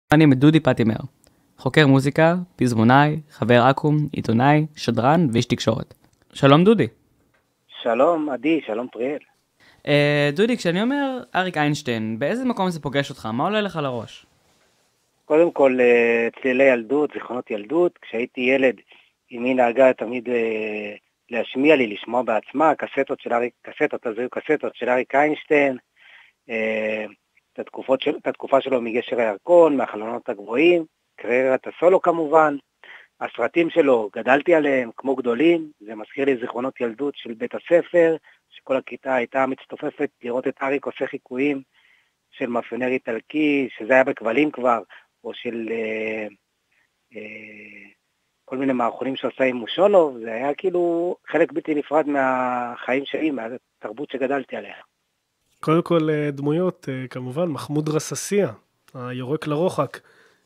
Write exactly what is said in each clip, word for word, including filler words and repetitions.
אני מדודי פטימר, חוקר מוזיקה, פזמונאי, חבר אקו"ם, עיתונאי, שדרן ואיש תקשורת. שלום דודי. שלום עדי, שלום פריאל. אה, דודי, כשאני אומר אריק איינשטיין, באיזה מקום זה פוגש אותך? מה עולה לך לראש? קודם כל, אה, צלילי ילדות, זיכרונות ילדות. כשהייתי ילד, אמי נהגה תמיד אה, להשמיע לי, לשמוע בעצמה, קסטות של אריק, קסטות, אז היו קסטות של אריק איינשטיין, אה, את, התקופות של, את התקופה שלו מגשר הירקון, מהחלונות הגבוהים, קריירת הסולו כמובן. הסרטים שלו, גדלתי עליהם כמו גדולים, זה מזכיר לי זיכרונות ילדות של בית הספר, שכל הכיתה הייתה מצטופפת לראות את אריק עושה חיקויים של מאפיונר איטלקי, שזה היה בכבלים כבר, או של אה, אה, כל מיני מערכונים שעושה עם מושונוב. זה היה כאילו חלק בלתי נפרד מהחיים שלי, מהתרבות שגדלתי עליה. קודם כל דמויות, כמובן, מחמוד רססיה, היורק לרוחק.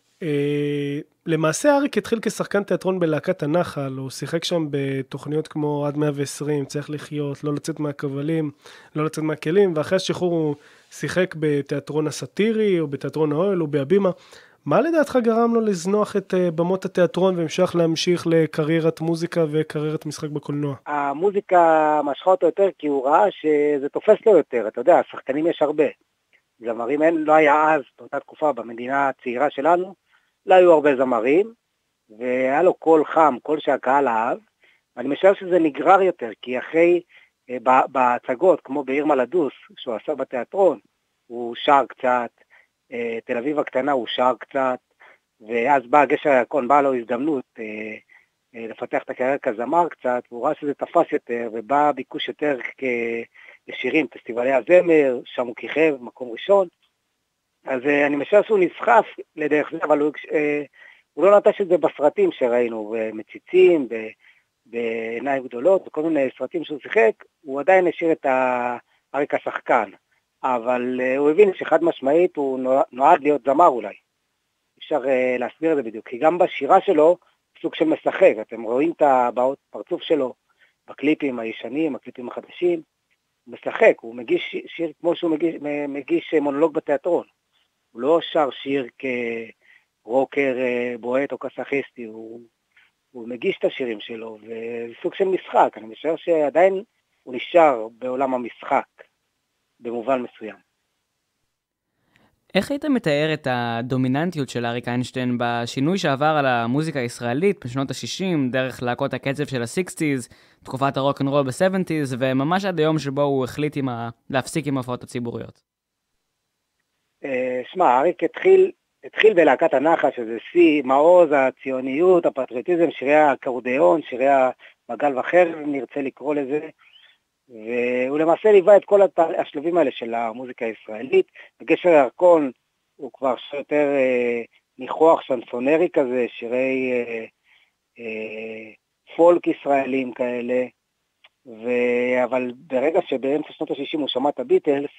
למעשה אריק התחיל כשחקן תיאטרון בלהקת הנחל, הוא שיחק שם בתוכניות כמו עד מאה ועשרים, צריך לחיות, לא לצאת מהכבלים, לא לצאת מהכלים, ואחרי השחרור הוא שיחק בתיאטרון הסאטירי, או בתיאטרון האוהל, או בהבימה. מה לדעתך גרם לו לזנוח את במות התיאטרון, והמשך להמשיך לקריירת מוזיקה וקריירת משחק בקולנוע? המוזיקה משכה אותו יותר, כי הוא ראה שזה תופס לו יותר. אתה יודע, שחקנים יש הרבה. זמרים אין, לא היה אז, באותה תקופה, במדינה הצעירה שלנו, לא היו הרבה זמרים, והיה לו קול חם, קול שהקהל אהב, ואני משער שזה נגרר יותר, כי אחרי, בהצגות, כמו בעיר מלדוס, שהוא עשה בתיאטרון, הוא שר קצת, תל אביב הקטנה הוא שר קצת, ואז בא גשר הירקון, באה לו הזדמנות לפתח את הקריירה כזמר קצת, והוא ראה שזה תפס יותר, ובא ביקוש יותר לשירים, פסטיבלי הזמר, שם הוא כיכב, מקום ראשון. אז אני משער שהוא נסחף לדרך זה, אבל הוא, הוא לא נטש את זה בסרטים שראינו, במציצים, בעיניים גדולות, וכל מיני סרטים שהוא שיחק, הוא עדיין השאיר את אריק השחקן. אבל הוא הבין שחד משמעית הוא נועד להיות זמר אולי. אפשר להסביר את זה בדיוק, כי גם בשירה שלו, סוג של משחק, אתם רואים את הבעות פרצוף שלו, בקליפים הישנים, הקליפים החדשים, הוא משחק, הוא מגיש שיר כמו שהוא מגיש, מגיש מונולוג בתיאטרון. הוא לא שר שיר כרוקר בועט או כסאחיסטי, הוא, הוא מגיש את השירים שלו, וזה סוג של משחק. אני משער שעדיין הוא נשאר בעולם המשחק, במובן מסוים. איך היית מתאר את הדומיננטיות של אריק איינשטיין בשינוי שעבר על המוזיקה הישראלית בשנות ה-שישים, דרך להקות הקצב של ה-סיקסטיז, תקופת הרוק-אנד-רול ב-סבנטיז, וממש עד היום שבו הוא החליט עם ה... להפסיק עם ההופעות הציבוריות? שמע, אריק התחיל, התחיל בלהקת הנחל, שזה שיא, מעוז, הציוניות, הפטריוטיזם, שירי הקורדיאון, שירי המגל וחרב, נרצה לקרוא לזה, והוא למעשה ליווה את כל השלבים האלה של המוזיקה הישראלית. בגשר הירקון הוא כבר יותר אה, ניחוח שנסונרי כזה, שירי אה, אה, פולק ישראלים כאלה, ו... אבל ברגע שבאמצע שנות ה-שישים הוא שמע את הביטלס,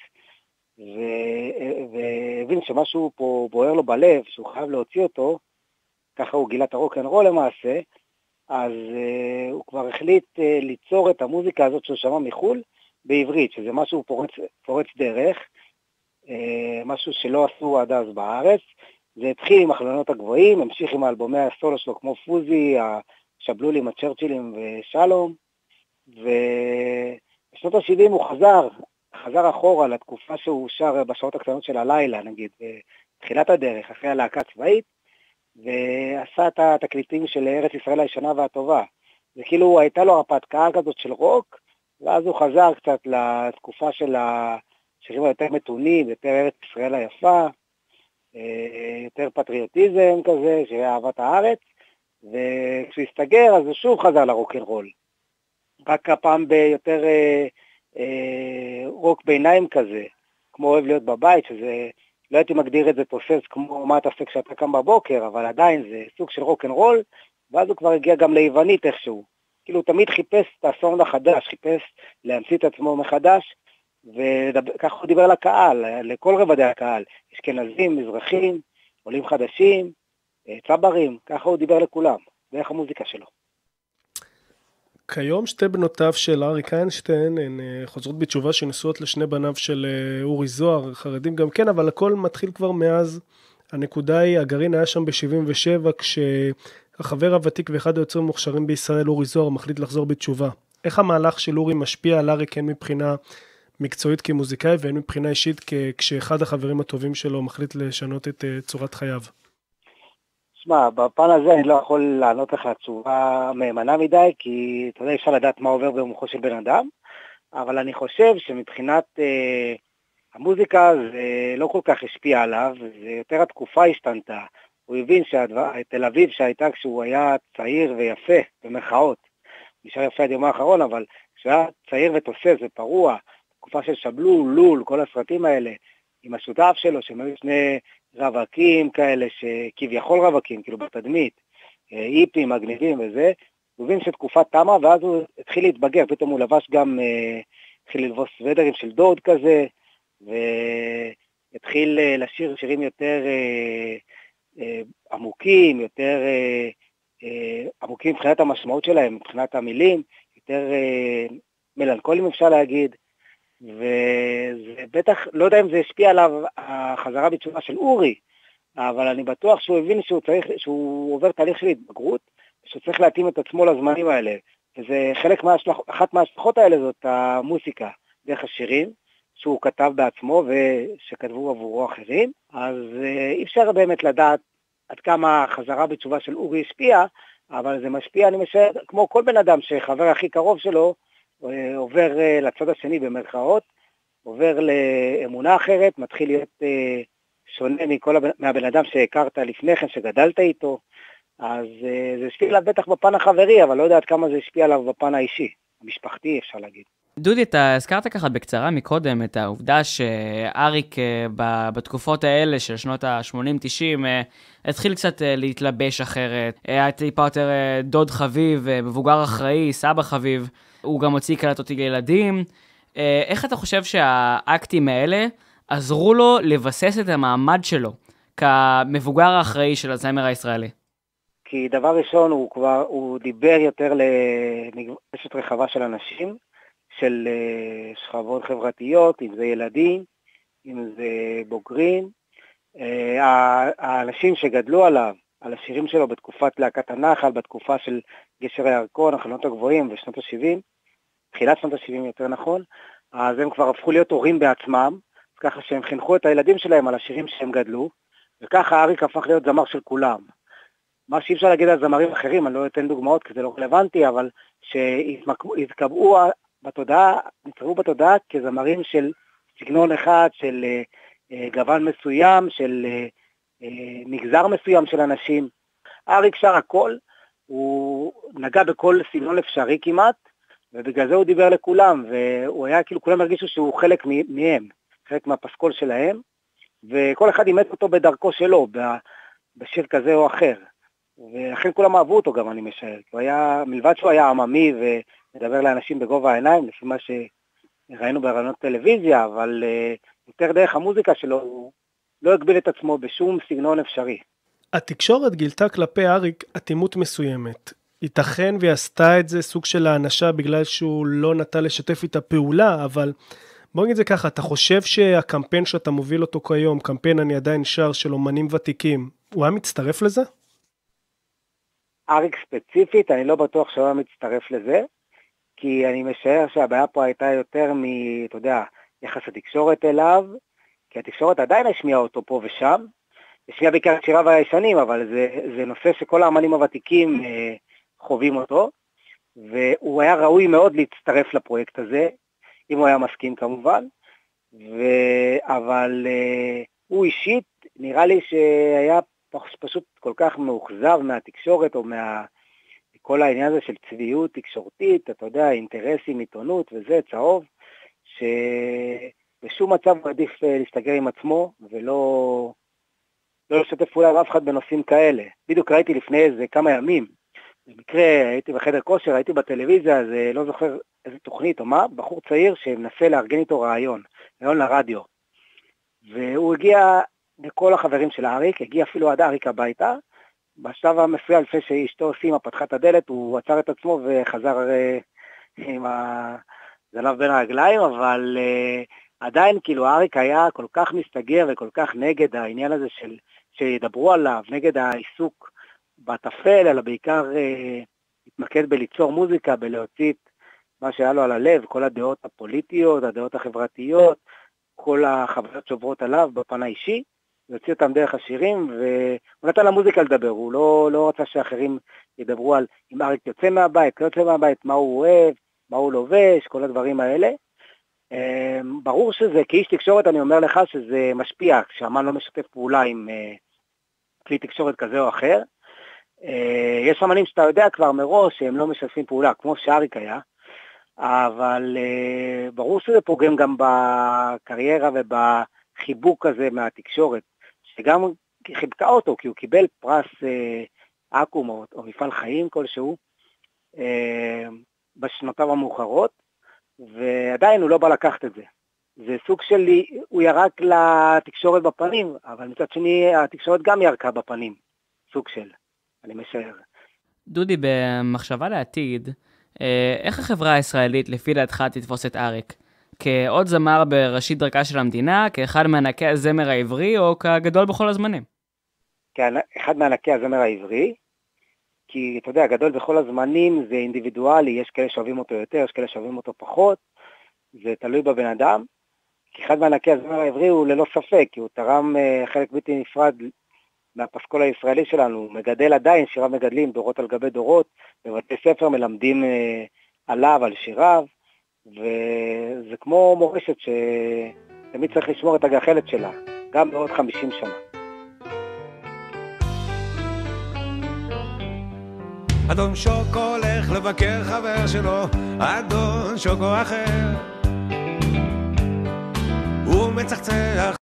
והבין שמשהו פה בוער לו בלב, שהוא חייב להוציא אותו, ככה הוא גילה את הרוק-אנד-רול למעשה, אז uh, הוא כבר החליט uh, ליצור את המוזיקה הזאת שהוא שמע מחול בעברית, שזה משהו פורץ, פורץ דרך, uh, משהו שלא עשו עד אז בארץ. זה התחיל עם החלונות הגבוהים, המשיך עם האלבומי הסולו שלו כמו פוזי, השבלולים, הצ'רצ'ילים ושלום, ובשנות ה-שבעים הוא חזר, חזר אחורה לתקופה שהוא שר בשעות הקטנות של הלילה, נגיד, בתחילת הדרך, אחרי הלהקה צבאית, ועשה את התקליטים של ארץ ישראל הישנה והטובה. זה כאילו הייתה לו הרפתקה כזאת של רוק, ואז הוא חזר קצת לתקופה של השירים היותר מתונים, יותר ארץ ישראל היפה, יותר פטריוטיזם כזה, שירי אהבת הארץ, וכשהוא הסתגר אז הוא שוב חזר לרוק-אנד-רול. רק הפעם ביותר אה, אה, רוק ביניים כזה, כמו אוהב להיות בבית, שזה... לא הייתי מגדיר את זה תוסס כמו מה אתה עושה כשאתה קם בבוקר, אבל עדיין זה סוג של רוק-אנד-רול, ואז הוא כבר הגיע גם ליוונית איכשהו. כאילו הוא תמיד חיפש את הסאונד החדש, חיפש להמציא את עצמו מחדש, וככה הוא דיבר לקהל, לכל רבדי הקהל, אשכנזים, מזרחים, עולים חדשים, צברים, ככה הוא דיבר לכולם, דרך המוזיקה שלו. כיום שתי בנותיו של אריק איינשטיין הן חוזרות בתשובה שנשואות לשני בניו של אורי זוהר, חרדים גם כן, אבל הכל מתחיל כבר מאז הנקודה היא, הגרעין היה שם ב-שבעים ושבע, כשהחבר הוותיק ואחד היוצרים המוכשרים בישראל, אורי זוהר, מחליט לחזור בתשובה. איך המהלך של אורי משפיע על אריק, הן מבחינה מקצועית כמוזיקאי, והן מבחינה אישית, כשאחד החברים הטובים שלו מחליט לשנות את צורת חייו? שמע, בפן הזה אני לא יכול לענות לך תשובה מהימנה מדי, כי אתה יודע, אפשר לדעת מה עובר במוחו של בן אדם, אבל אני חושב שמבחינת אה, המוזיקה זה לא כל כך השפיע עליו, זה יותר התקופה השתנתה. הוא הבין שתל אביב שהייתה כשהוא היה צעיר ויפה, במרכאות, נשאר יפה עד יום האחרון, אבל כשהוא היה צעיר ותוסס ופרוע, תקופה של שבלול, לול, כל הסרטים האלה, עם השותף שלו, שהם היו שני רווקים כאלה, שכביכול רווקים, כאילו בתדמית, איפים, מגניבים וזה, הוא הבין שתקופה תמה, ואז הוא התחיל להתבגר, פתאום הוא לבש גם, התחיל ללבוס סוודרים של דוד כזה, והתחיל לשיר שירים יותר עמוקים, יותר עמוקים מבחינת המשמעות שלהם, מבחינת המילים, יותר מלנכולים אפשר להגיד, וזה בטח, לא יודע אם זה השפיע עליו החזרה בתשובה של אורי, אבל אני בטוח שהוא הבין שהוא צריך, שהוא עובר תהליך של התבגרות, שהוא צריך להתאים את עצמו לזמנים האלה, וזה חלק מהשלח, אחת מההשלכות האלה זאת המוסיקה, דרך השירים, שהוא כתב בעצמו ושכתבו עבורו אחרים, אז אי אפשר באמת לדעת עד כמה החזרה בתשובה של אורי השפיע, אבל זה משפיע, אני משער, כמו כל בן אדם שחבר הכי קרוב שלו, עובר לצד השני במרכאות, עובר לאמונה אחרת, מתחיל להיות שונה מכל הבן, מהבן אדם שהכרת לפני כן, שגדלת איתו, אז זה השפיע עליו בטח בפן החברי, אבל לא יודע עד כמה זה השפיע עליו בפן האישי, המשפחתי אפשר להגיד. דודי, אתה הזכרת ככה בקצרה מקודם את העובדה שאריק בתקופות האלה של שנות ה-שמונים תשעים התחיל קצת להתלבש אחרת, היה טיפה יותר דוד חביב, מבוגר אחראי, סבא חביב, הוא גם הוציא קלטות לילדים. איך אתה חושב שהאקטים האלה עזרו לו לבסס את המעמד שלו כמבוגר האחראי של הזמר הישראלי? כי דבר ראשון הוא כבר, הוא דיבר יותר למגבשת רחבה של אנשים, של שכבות חברתיות, אם זה ילדים, אם זה בוגרים. האנשים שגדלו עליו, על השירים שלו בתקופת להקת הנחל, בתקופה של גשר הירקון, החלונות הגבוהים בשנות ה-שבעים, תחילת שנות ה-שבעים יותר נכון, אז הם כבר הפכו להיות הורים בעצמם, ככה שהם חינכו את הילדים שלהם על השירים שהם גדלו, וככה אריק הפך להיות זמר של כולם. מה שאי אפשר להגיד על זמרים אחרים, אני לא אתן דוגמאות כי זה לא רלוונטי, אבל שהתקבעו בתודעה, נצטרו בתודעה כזמרים של סגנון אחד, של גוון מסוים, של מגזר מסוים של אנשים. אריק שר הכל, הוא נגע בכל סגנון אפשרי כמעט, ובגלל זה הוא דיבר לכולם, והוא היה כאילו, כולם הרגישו שהוא חלק מהם, חלק מהפסקול שלהם, וכל אחד אימץ אותו בדרכו שלו, בשיר כזה או אחר. ולכן כולם אהבו אותו גם, אני משער. הוא היה, מלבד שהוא היה עממי ומדבר לאנשים בגובה העיניים, לפי מה שראינו ברעיונות טלוויזיה, אבל יותר דרך המוזיקה שלו, הוא לא הגביל את עצמו בשום סגנון אפשרי. התקשורת גילתה כלפי אריק אטימות מסוימת. ייתכן והיא עשתה את זה סוג של האנשה בגלל שהוא לא נטה לשתף איתה פעולה, אבל בוא נגיד זה ככה, אתה חושב שהקמפיין שאתה מוביל אותו כיום, קמפיין אני עדיין שר של אומנים ותיקים, הוא היה מצטרף לזה? אריק ספציפית, אני לא בטוח שהוא היה מצטרף לזה, כי אני משער שהבעיה פה הייתה יותר מ, אתה יודע, יחס התקשורת אליו, כי התקשורת עדיין השמיעה אותו פה ושם, השמיעה בעיקר את שיריו הישנים, אבל זה, זה נושא שכל האמנים הוותיקים אה, חווים אותו, והוא היה ראוי מאוד להצטרף לפרויקט הזה, אם הוא היה מסכים כמובן, ו... אבל אה, הוא אישית, נראה לי שהיה פשוט כל כך מאוכזב מהתקשורת, או מה... כל העניין הזה של צביעות תקשורתית, אתה יודע, אינטרסים, עיתונות וזה, צהוב, שבשום מצב הוא עדיף להסתגר עם עצמו, ולא לא לשתף פעולה עם אף אחד בנושאים כאלה. בדיוק ראיתי לפני איזה כמה ימים, במקרה הייתי בחדר כושר, הייתי בטלוויזיה, אז לא זוכר איזה תוכנית או מה, בחור צעיר שמנסה לארגן איתו רעיון, רעיון לרדיו. והוא הגיע לכל החברים של אריק, הגיע אפילו עד אריק הביתה, בשלב המסוים לפני שאשתו סימה פתחה את הדלת, הוא עצר את עצמו וחזר עם הזנב בין הרגליים, אבל עדיין כאילו אריק היה כל כך מסתגר וכל כך נגד העניין הזה של שידברו עליו, נגד העיסוק בתפל, אלא בעיקר התמקד בליצור מוזיקה, בלהוציא מה שהיה לו על הלב, כל הדעות הפוליטיות, הדעות החברתיות, כל החוויות שעוברות עליו בפן האישי, להוציא אותם דרך השירים, והוא נתן למוזיקה לדבר, הוא לא, לא רצה שאחרים ידברו על אם אריק יוצא מהבית, לא יוצא מהבית, מה הוא אוהב, מה הוא לובש, כל הדברים האלה. ברור שזה, כאיש תקשורת אני אומר לך שזה משפיע, כשאמן לא משתף פעולה עם כלי תקשורת כזה או אחר. יש אמנים שאתה יודע כבר מראש שהם לא משתפים פעולה, כמו שאריק היה, אבל ברור שזה פוגם גם בקריירה ובחיבוק הזה מהתקשורת, שגם חיבקה אותו, כי הוא קיבל פרס אקו"ם או, או מפעל חיים כלשהו בשנותיו המאוחרות, ועדיין הוא לא בא לקחת את זה. זה סוג שלי, הוא ירק לתקשורת בפנים, אבל מצד שני התקשורת גם ירקה בפנים, סוג של, אני משער. דודי, במחשבה לעתיד, איך החברה הישראלית לפי דעתך תתפוס את אריק? כעוד זמר בראשית דרכה של המדינה, כאחד מענקי הזמר העברי, או כגדול בכל הזמנים? כאחד מענקי הזמר העברי, כי אתה יודע, גדול בכל הזמנים זה אינדיבידואלי, יש כאלה שאוהבים אותו יותר, יש כאלה שאוהבים אותו פחות, זה תלוי בבן אדם. כאחד מענקי הזמר העברי הוא ללא ספק, כי הוא תרם חלק בלתי נפרד מהפסקול הישראלי שלנו, הוא מגדל עדיין, שיריו מגדלים דורות על גבי דורות, בבתי ספר מלמדים עליו, על שיריו, וזה כמו מורשת שתמיד צריך לשמור את הגחלת שלה, גם בעוד חמישים שנה. אדון שוקו הולך לבקר חבר שלו, אדון שוקו אחר, הוא מצחצח